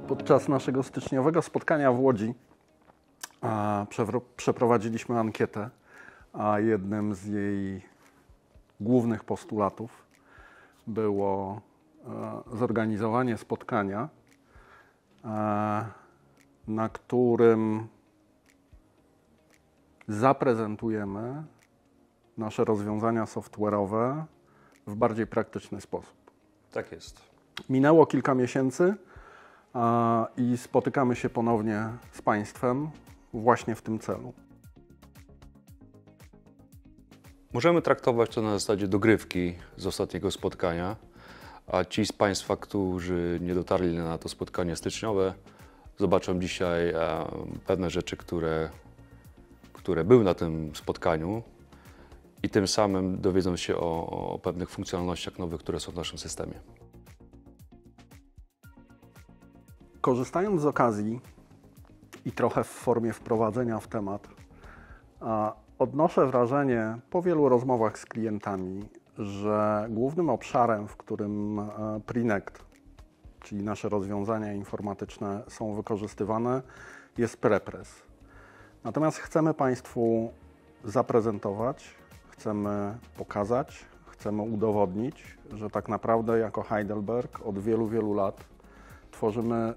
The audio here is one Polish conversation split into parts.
Podczas naszego styczniowego spotkania w Łodzi przeprowadziliśmy ankietę, a jednym z jej głównych postulatów było zorganizowanie spotkania, na którym zaprezentujemy nasze rozwiązania software'owe w bardziej praktyczny sposób. Tak jest. Minęło kilka miesięcy i spotykamy się ponownie z Państwem właśnie w tym celu. Możemy traktować to na zasadzie dogrywki z ostatniego spotkania, a ci z Państwa, którzy nie dotarli na to spotkanie styczniowe, zobaczą dzisiaj pewne rzeczy, które były na tym spotkaniu i tym samym dowiedzą się o pewnych funkcjonalnościach nowych, które są w naszym systemie. Korzystając z okazji i trochę w formie wprowadzenia w temat, odnoszę wrażenie po wielu rozmowach z klientami, że głównym obszarem, w którym Prinect, czyli nasze rozwiązania informatyczne, są wykorzystywane, jest prepress. Natomiast chcemy Państwu zaprezentować, chcemy pokazać, chcemy udowodnić, że tak naprawdę jako Heidelberg od wielu, wielu lat tworzymy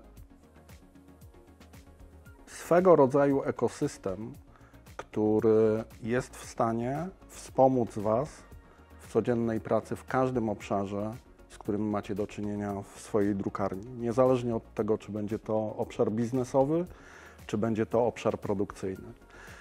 swego rodzaju ekosystem, który jest w stanie wspomóc Was w codziennej pracy w każdym obszarze, z którym macie do czynienia w swojej drukarni. Niezależnie od tego, czy będzie to obszar biznesowy, czy będzie to obszar produkcyjny.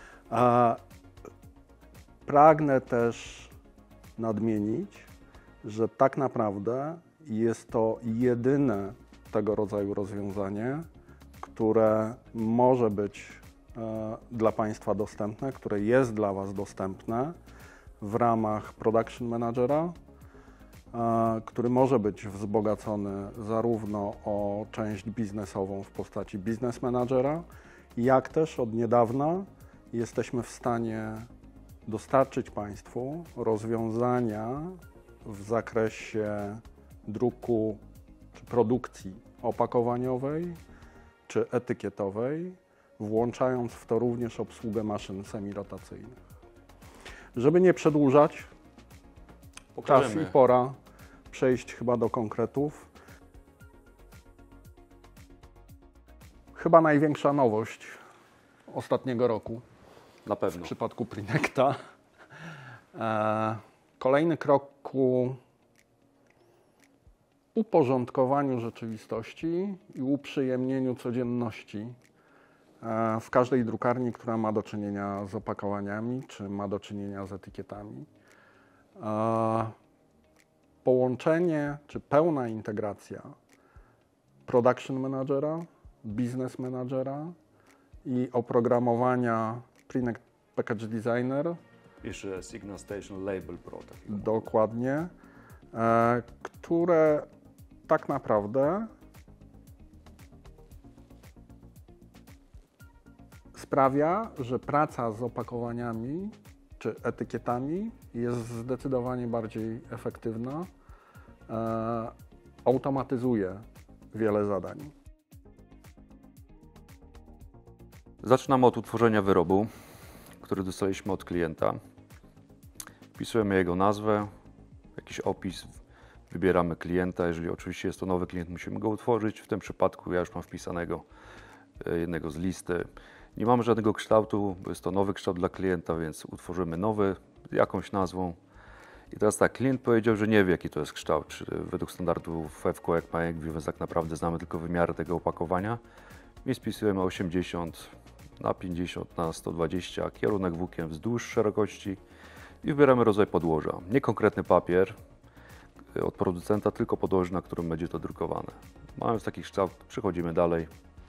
Pragnę też nadmienić, że tak naprawdę jest to jedyne tego rodzaju rozwiązanie, które może być dla Państwa dostępne, które jest dla Was dostępne w ramach Production Managera, który może być wzbogacony zarówno o część biznesową w postaci Business Managera, jak też od niedawna jesteśmy w stanie dostarczyć Państwu rozwiązania w zakresie druku czy produkcji opakowaniowej czy etykietowej, włączając w to również obsługę maszyn semirotacyjnych. Żeby nie przedłużać, czas i pora przejść chyba do konkretów. Chyba największa nowość ostatniego roku. Na pewno. W przypadku Prinecta. Kolejny krok ku uporządkowaniu rzeczywistości i uprzyjemnieniu codzienności w każdej drukarni, która ma do czynienia z opakowaniami, czy ma do czynienia z etykietami. Połączenie, czy pełna integracja Production Managera, Business Managera i oprogramowania Prinect Package Designer. Jeszcze Signal Station Label Pro. Dokładnie, które tak naprawdę sprawia, że praca z opakowaniami czy etykietami jest zdecydowanie bardziej efektywna, automatyzuje wiele zadań. Zaczynamy od utworzenia wyrobu, który dostaliśmy od klienta. Wpisujemy jego nazwę, jakiś opis, wybieramy klienta. Jeżeli oczywiście jest to nowy klient, musimy go utworzyć. W tym przypadku ja już mam wpisanego jednego z listy. Nie mamy żadnego kształtu, bo jest to nowy kształt dla klienta, więc utworzymy nowy z jakąś nazwą. I teraz tak, klient powiedział, że nie wie, jaki to jest kształt. Czy według standardów FEVCO, jak MyEgview, więc tak naprawdę znamy tylko wymiary tego opakowania. Więc wpisujemy 80 na 50 na 120, kierunek włókien wzdłuż szerokości i wybieramy rodzaj podłoża. Nie konkretny papier od producenta, tylko podłoże, na którym będzie to drukowane. Mając taki kształt, przechodzimy dalej.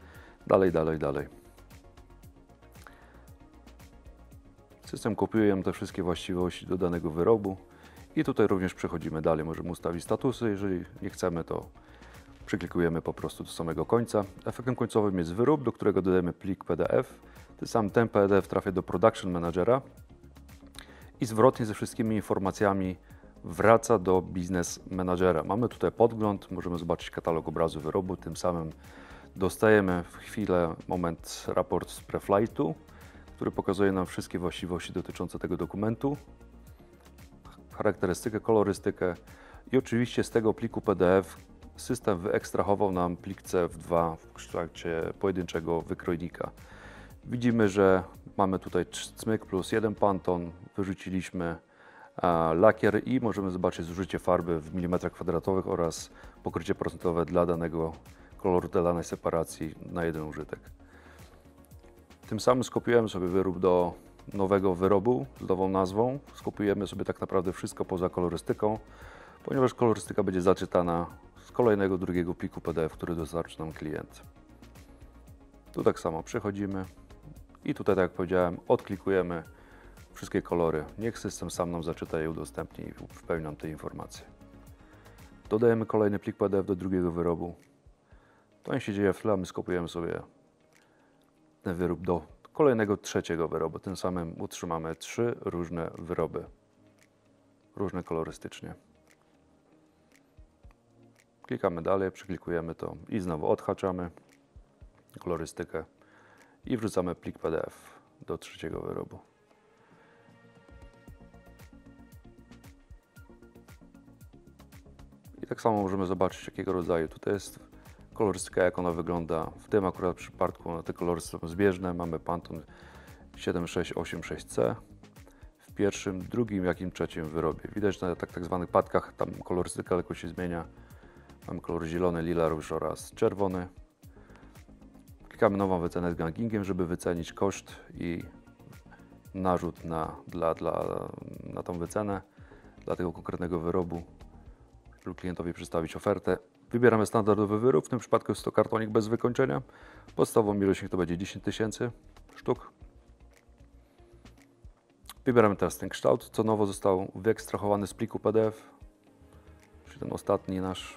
System kopiuje te wszystkie właściwości do danego wyrobu i tutaj również przechodzimy dalej. Możemy ustawić statusy, jeżeli nie chcemy, to przyklikujemy po prostu do samego końca. Efektem końcowym jest wyrób, do którego dodajemy plik PDF. Ten PDF trafia do Production Managera i zwrotnie ze wszystkimi informacjami wraca do Business Managera. Mamy tutaj podgląd, możemy zobaczyć katalog obrazu wyrobu, tym samym Dostajemy w chwilę, raport z preflightu, który pokazuje nam wszystkie właściwości dotyczące tego dokumentu, charakterystykę, kolorystykę i oczywiście z tego pliku PDF system wyekstrahował nam plik CF2 w kształcie pojedynczego wykrojnika. Widzimy, że mamy tutaj cmyk plus 1 Pantone, wyrzuciliśmy lakier i możemy zobaczyć zużycie farby w milimetrach kwadratowych oraz pokrycie procentowe dla danego koloru, dla danej separacji na jeden użytek. Tym samym skopiujemy sobie wyrób do nowego wyrobu z nową nazwą. Skopiujemy sobie tak naprawdę wszystko poza kolorystyką, ponieważ kolorystyka będzie zaczytana z kolejnego drugiego pliku PDF, który dostarczy nam klient. Tu tak samo przechodzimy i tutaj, tak jak powiedziałem, odklikujemy wszystkie kolory. Niech system sam nam zaczyta je, udostępni i wypełni nam te informacje. Dodajemy kolejny plik PDF do drugiego wyrobu. To nie się dzieje w tle, a my skopiujemy sobie ten wyrób do kolejnego trzeciego wyrobu. Tym samym utrzymamy 3 różne wyroby, różne kolorystycznie. Klikamy dalej, przyklikujemy to i znowu odhaczamy kolorystykę i wrzucamy plik PDF do trzeciego wyrobu. I tak samo możemy zobaczyć, jakiego rodzaju tutaj jest kolorystyka, jak ona wygląda. W tym akurat przypadku te kolory są zbieżne. Mamy Pantone 7686C w pierwszym, drugim, jak i trzecim wyrobie. Widać na tak zwanych patkach, tam kolorystyka lekko się zmienia. Mamy kolor zielony, lila, róż oraz czerwony. Klikamy nową wycenę z gangingiem, żeby wycenić koszt i narzut na tą wycenę dla tego konkretnego wyrobu, żeby klientowi przedstawić ofertę. Wybieramy standardowy wyrób, w tym przypadku jest to kartonik bez wykończenia. Podstawową ilość to będzie 10 000 sztuk. Wybieramy teraz ten kształt, co nowo został wyekstrahowany z pliku PDF, czyli ten ostatni nasz.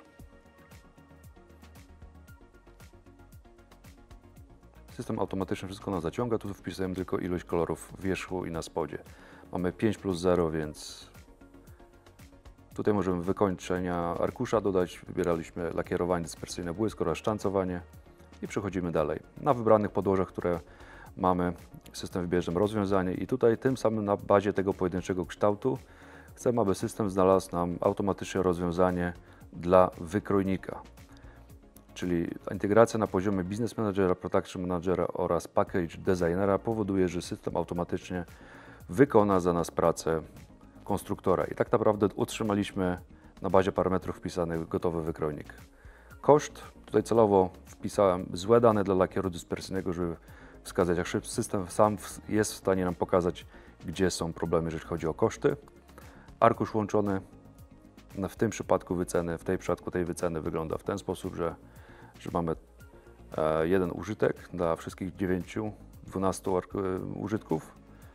System automatycznie wszystko nam zaciąga, tu wpisujemy tylko ilość kolorów w wierzchu i na spodzie. Mamy 5+0, więc tutaj możemy wykończenia arkusza dodać. Wybieraliśmy lakierowanie dyspersyjne, błysk oraz sztancowanie i przechodzimy dalej. Na wybranych podłożach, które mamy, system wybierze rozwiązanie i tutaj tym samym na bazie tego pojedynczego kształtu chcemy, aby system znalazł nam automatycznie rozwiązanie dla wykrojnika. Czyli integracja na poziomie Business Managera, Production Managera oraz Package Designera powoduje, że system automatycznie wykona za nas pracę konstruktora. I tak naprawdę utrzymaliśmy na bazie parametrów wpisanych gotowy wykrojnik. Koszt, tutaj celowo wpisałem złe dane dla lakieru dyspersyjnego, żeby wskazać, jak system sam jest w stanie nam pokazać, gdzie są problemy, jeżeli chodzi o koszty. Arkusz łączony, w tym przypadku wyceny, w tej przypadku tej wyceny wygląda w ten sposób, że mamy jeden użytek dla wszystkich 9-12 użytków.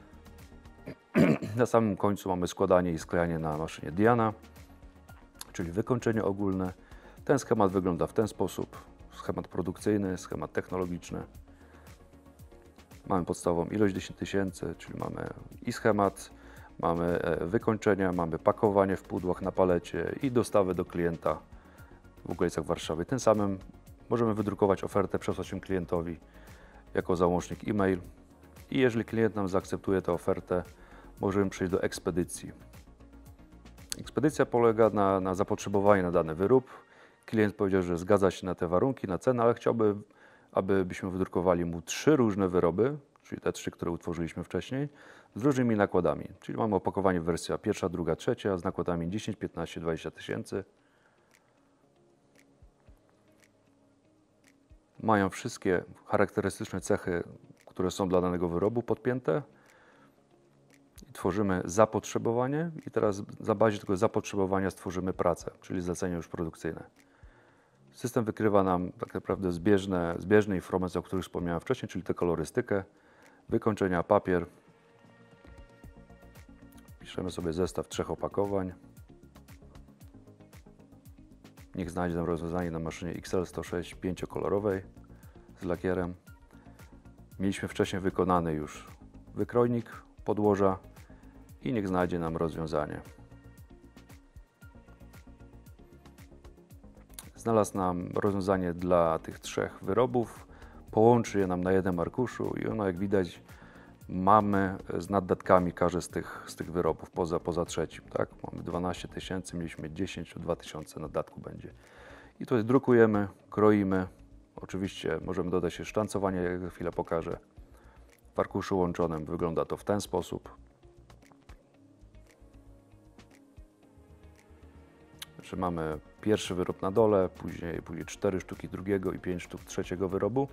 Na samym końcu mamy składanie i sklejanie na maszynie Diana, czyli wykończenie ogólne. Ten schemat wygląda w ten sposób. Schemat produkcyjny, schemat technologiczny. Mamy podstawową ilość 10 000, czyli mamy i schemat, mamy wykończenia, mamy pakowanie w pudłach na palecie i dostawę do klienta w okolicach Warszawy. Tym samym możemy wydrukować ofertę, przesłać ją klientowi jako załącznik e-mail i jeżeli klient nam zaakceptuje tę ofertę, możemy przejść do ekspedycji. Ekspedycja polega na zapotrzebowaniu na dany wyrób. Klient powiedział, że zgadza się na te warunki, na cenę, ale chciałby, abyśmy wydrukowali mu 3 różne wyroby, czyli te 3, które utworzyliśmy wcześniej, z różnymi nakładami. Czyli mamy opakowanie w wersji pierwsza, druga, trzecia z nakładami 10, 15, 20 tysięcy. Mają wszystkie charakterystyczne cechy, które są dla danego wyrobu podpięte. I tworzymy zapotrzebowanie i teraz na bazie tego zapotrzebowania stworzymy pracę, czyli zlecenie już produkcyjne. System wykrywa nam tak naprawdę zbieżne informacje, o których wspomniałem wcześniej, czyli tę kolorystykę, wykończenia, papier. Piszemy sobie zestaw 3 opakowań. Niech znajdzie nam rozwiązanie na maszynie XL106 5-kolorowej z lakierem. Mieliśmy wcześniej wykonany już wykrojnik podłoża i niech znajdzie nam rozwiązanie. znalazł nam rozwiązanie dla tych 3 wyrobów, połączy je nam na jednym arkuszu i ono, jak widać, mamy z naddatkami każdy z tych wyrobów poza trzecim. Tak? Mamy 12 000, mieliśmy 10, 2000 naddatku będzie. I tutaj drukujemy, kroimy. Oczywiście możemy dodać jeszcze sztancowanie, jak za chwilę pokażę. W arkuszu łączonym wygląda to w ten sposób. Znaczy mamy pierwszy wyrób na dole, później 4 sztuki drugiego i 5 sztuk trzeciego wyrobu.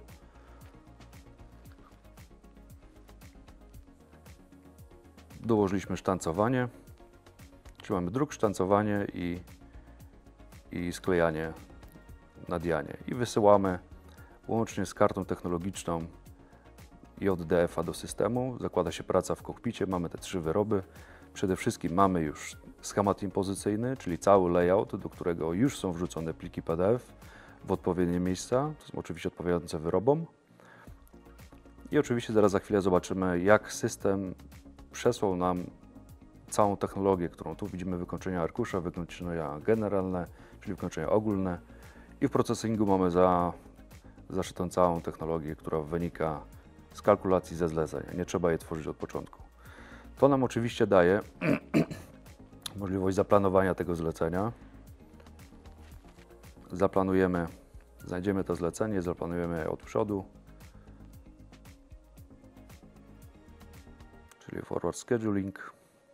Dołożyliśmy sztancowanie, czyli mamy druk, sztancowanie i sklejanie, nadjanie. I wysyłamy łącznie z kartą technologiczną JDF-a do systemu. Zakłada się praca w kokpicie, mamy te 3 wyroby. Przede wszystkim mamy już schemat impozycyjny, czyli cały layout, do którego już są wrzucone pliki PDF w odpowiednie miejsca. To są oczywiście odpowiadające wyrobom. I oczywiście zaraz za chwilę zobaczymy, jak system przesłał nam całą technologię, którą tu widzimy, wykończenia arkusza, wykończenia generalne, czyli wykończenia ogólne. I w procesingu mamy zaszytą całą technologię, która wynika z kalkulacji ze zlecenia. Nie trzeba jej tworzyć od początku. To nam oczywiście daje możliwość zaplanowania tego zlecenia. Zaplanujemy, znajdziemy to zlecenie, zaplanujemy je od przodu, czyli forward scheduling.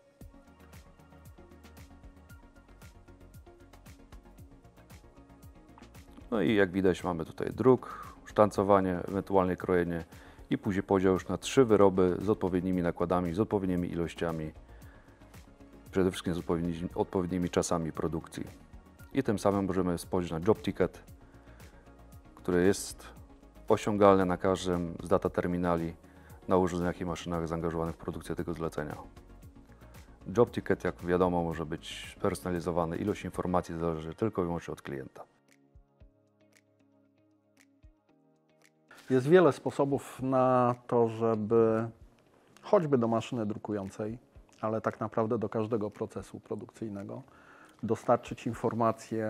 No i jak widać, mamy tutaj druk, sztancowanie, ewentualnie krojenie i później podział już na 3 wyroby z odpowiednimi nakładami, z odpowiednimi ilościami, przede wszystkim z odpowiednimi czasami produkcji. I tym samym możemy spojrzeć na job ticket, który jest osiągalny na każdym z data terminali na urządzeniach i maszynach zaangażowanych w produkcję tego zlecenia. Job ticket, jak wiadomo, może być personalizowany. Ilość informacji zależy tylko i wyłącznie od klienta. Jest wiele sposobów na to, żeby choćby do maszyny drukującej, ale tak naprawdę do każdego procesu produkcyjnego dostarczyć informacje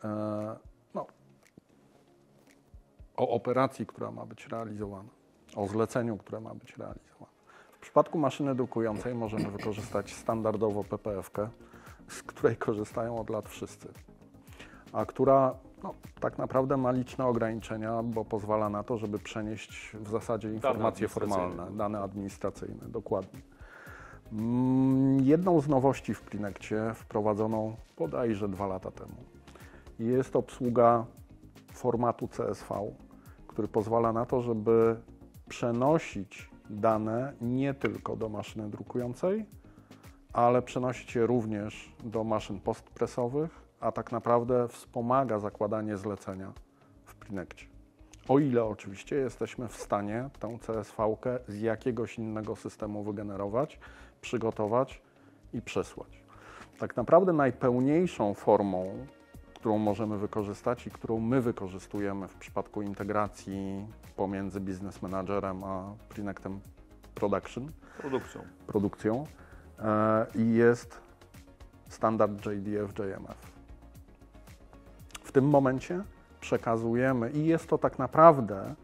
o operacji, która ma być realizowana, o zleceniu, które ma być realizowane. W przypadku maszyny drukującej możemy wykorzystać standardowo PPF-kę, z której korzystają od lat wszyscy, a która tak naprawdę ma liczne ograniczenia, bo pozwala na to, żeby przenieść w zasadzie informacje formalne, dane administracyjne, dokładnie. Jedną z nowości w Plinekcie wprowadzoną bodajże 2 lata temu jest obsługa formatu CSV, który pozwala na to, żeby przenosić dane nie tylko do maszyny drukującej, ale przenosić je również do maszyn postpresowych, a tak naprawdę wspomaga zakładanie zlecenia w Plinekcie. O ile oczywiście jesteśmy w stanie tę CSV-kę z jakiegoś innego systemu wygenerować, przygotować i przesłać. Tak naprawdę najpełniejszą formą, którą możemy wykorzystać i którą my wykorzystujemy w przypadku integracji pomiędzy Business Managerem a Plinectem produkcją jest standard JDF-JMF. W tym momencie przekazujemy i jest to tak naprawdę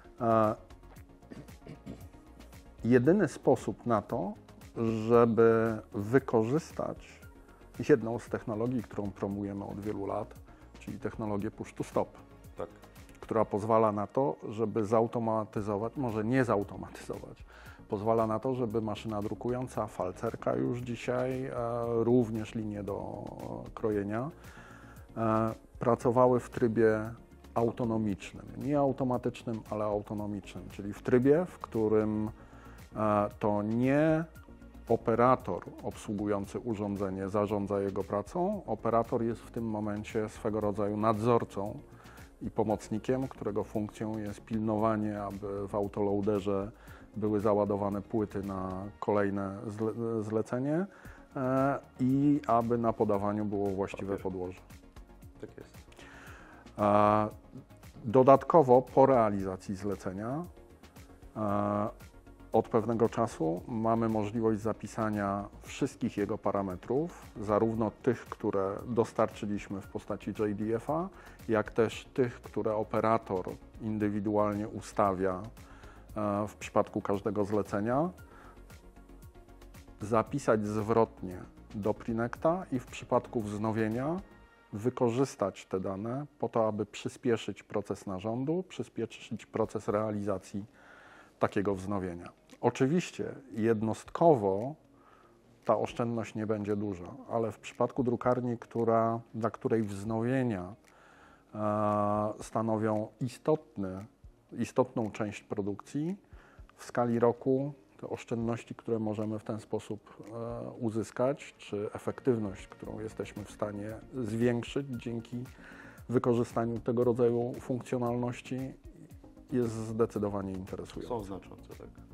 jedyny sposób na to, żeby wykorzystać jedną z technologii, którą promujemy od wielu lat, czyli technologię push to stop, Tak. która pozwala na to, żeby zautomatyzować, może nie zautomatyzować, pozwala na to, żeby maszyna drukująca, falcerka już dzisiaj, również linie do krojenia, pracowały w trybie autonomicznym, nie automatycznym, ale autonomicznym, czyli w trybie, w którym to nie operator obsługujący urządzenie zarządza jego pracą, operator jest w tym momencie swego rodzaju nadzorcą i pomocnikiem, którego funkcją jest pilnowanie, aby w autoloaderze były załadowane płyty na kolejne zlecenie i aby na podawaniu było właściwe podłoże. Tak jest. Dodatkowo po realizacji zlecenia Od pewnego czasu mamy możliwość zapisania wszystkich jego parametrów, zarówno tych, które dostarczyliśmy w postaci JDF-a, jak też tych, które operator indywidualnie ustawia w przypadku każdego zlecenia, zapisać zwrotnie do Prinecta i w przypadku wznowienia wykorzystać te dane po to, aby przyspieszyć proces narządu, przyspieszyć proces realizacji takiego wznowienia. Oczywiście jednostkowo ta oszczędność nie będzie duża, ale w przypadku drukarni, dla której wznowienia stanowią istotną część produkcji, w skali roku te oszczędności, które możemy w ten sposób uzyskać, czy efektywność, którą jesteśmy w stanie zwiększyć dzięki wykorzystaniu tego rodzaju funkcjonalności, jest zdecydowanie interesująca. Są znaczące, tak.